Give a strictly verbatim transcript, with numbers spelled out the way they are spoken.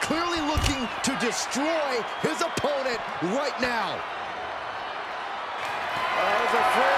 clearly looking to destroy his opponent right now. I was afraid.